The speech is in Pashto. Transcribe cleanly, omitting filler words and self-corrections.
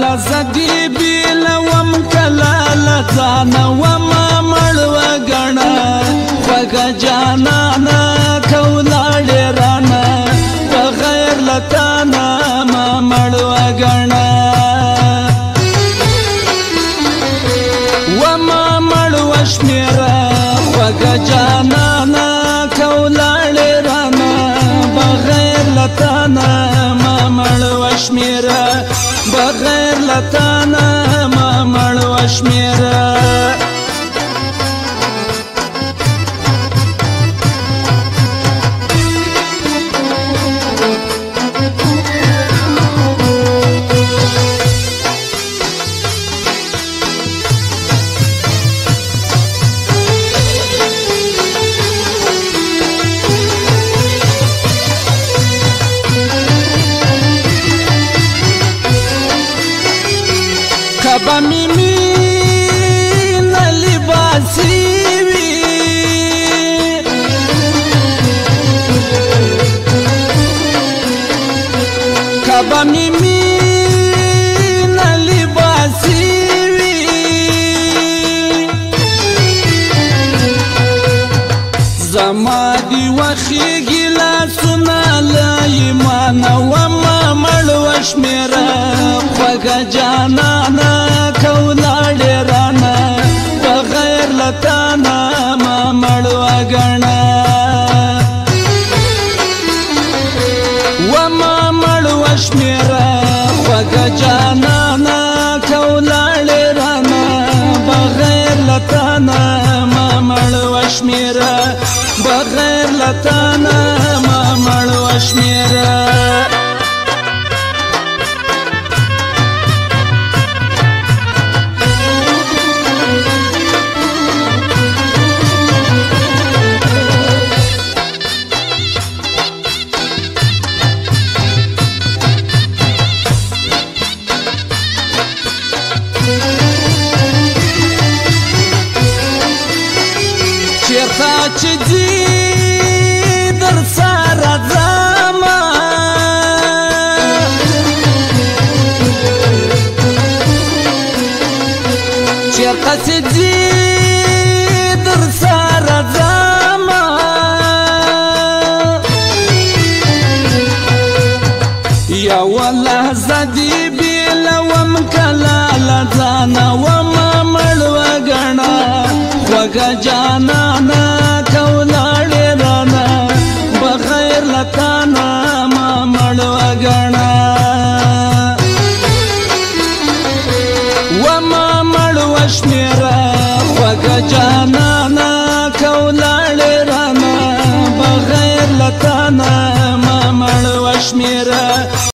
لزدی بیلوم کلا لزانا وما مړوه ګڼه خوږه جانانه کولاړې رانه بغیر له تانه ما مړوه ګڼه وما مړوه شمېره خوږه جانانه کولاړې رانه بغیر له تانه ما مړوه شمېره بغیر له تانه ما مړوه شمېره کبا می مینه لباسي وي کبا می مینه لباسي وي زما دی وخیږي لاسونه له ایمانه وما مړوه شمېره خوږه جانانه کولاړې رانه بغیر له تانه ما مړوه ګڼه وما مړوه شمېره خوږه جانانه کولاړې رانه بغیر له تانه ما مړوه شمېره بغیر له تانه ما مړوه شمېره چېرته چې ځي در سره ځمه چېرته چې ځي در سره ځمه یوه لحظه دې بېلوم کله له ځانه ومه مړوه ګڼه خوږه جانه